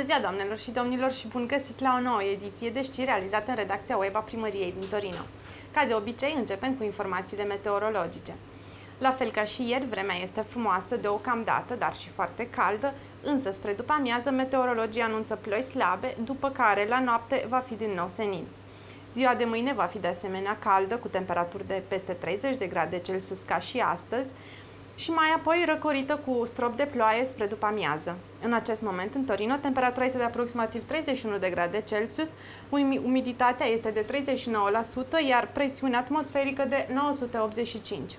ziua, doamnelor și domnilor, și bun găsit la o nouă ediție de știri realizată în redacția web a Primăriei din Torino. Ca de obicei, începem cu informațiile meteorologice. La fel ca și ieri, vremea este frumoasă deocamdată, dar și foarte caldă, însă spre după amiază meteorologii anunță ploi slabe, după care la noapte va fi din nou senin. Ziua de mâine va fi de asemenea caldă, cu temperaturi de peste 30 de grade Celsius ca și astăzi, și mai apoi răcorită cu strop de ploaie spre după amiază. În acest moment, în Torino, temperatura este de aproximativ 31 de grade Celsius, umiditatea este de 39%, iar presiunea atmosferică de 985.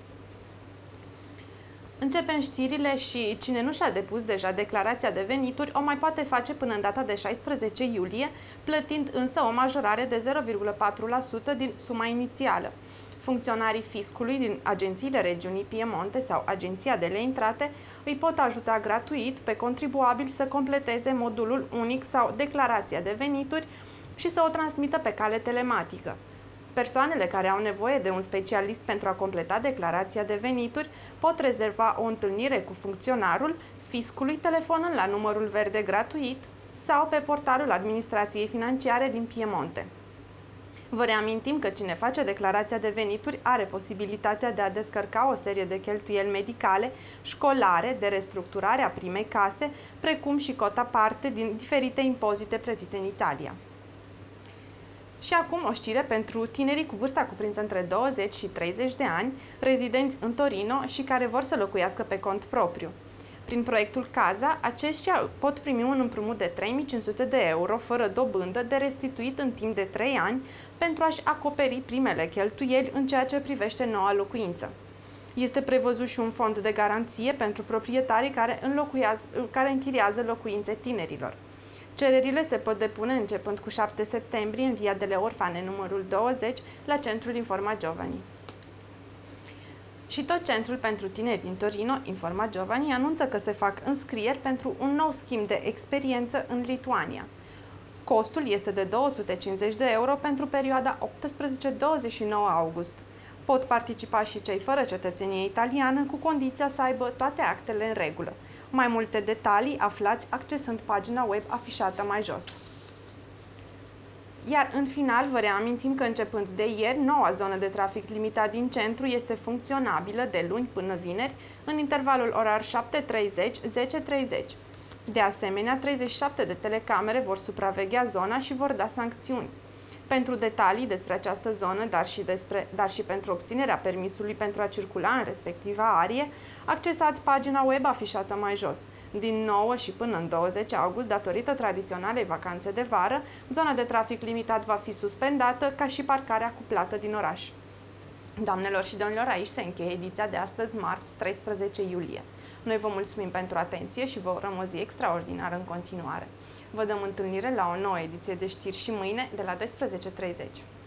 Începem știrile și cine nu și-a depus deja declarația de venituri o mai poate face până în data de 16 iulie, plătind însă o majorare de 0,4% din suma inițială. Funcționarii fiscului din agențiile regiunii Piemonte sau Agenția de Lei Intrate îi pot ajuta gratuit pe contribuabil să completeze modulul unic sau declarația de venituri și să o transmită pe cale telematică. Persoanele care au nevoie de un specialist pentru a completa declarația de venituri pot rezerva o întâlnire cu funcționarul fiscului telefonând la numărul verde gratuit sau pe portalul Administrației Financiare din Piemonte. Vă reamintim că cine face declarația de venituri are posibilitatea de a descărca o serie de cheltuieli medicale, școlare, de restructurare a primei case, precum și cota parte din diferite impozite plătite în Italia. Și acum o știre pentru tinerii cu vârsta cuprinsă între 20 și 30 de ani, rezidenți în Torino și care vor să locuiască pe cont propriu. Prin proiectul CASA, aceștia pot primi un împrumut de 3.500 de euro fără dobândă de restituit în timp de 3 ani pentru a-și acoperi primele cheltuieli în ceea ce privește noua locuință. Este prevăzut și un fond de garanție pentru proprietarii care închiriază locuințe tinerilor. Cererile se pot depune începând cu 7 septembrie în Via delle Orfane numărul 20 la Centrul Informa Giovani. Și tot Centrul pentru Tineri din Torino, Informa Giovani, anunță că se fac înscrieri pentru un nou schimb de experiență în Lituania. Costul este de 250 de euro pentru perioada 18-29 august. Pot participa și cei fără cetățenie italiană, cu condiția să aibă toate actele în regulă. Mai multe detalii aflați accesând pagina web afișată mai jos. Iar în final vă reamintim că începând de ieri, noua zonă de trafic limitat din centru este funcționabilă de luni până vineri, în intervalul orar 7:30-10:30. De asemenea, 37 de telecamere vor supraveghea zona și vor da sancțiuni. Pentru detalii despre această zonă, dar și pentru obținerea permisului pentru a circula în respectiva arie, accesați pagina web afișată mai jos. Din 9 și până în 20 august, datorită tradiționalei vacanțe de vară, zona de trafic limitat va fi suspendată, ca și parcarea cu plată din oraș. Doamnelor și domnilor, aici se încheie ediția de astăzi, marți, 13 iulie. Noi vă mulțumim pentru atenție și vă urăm o zi extraordinară în continuare. Vă dăm întâlnire la o nouă ediție de știri și mâine de la 12:30.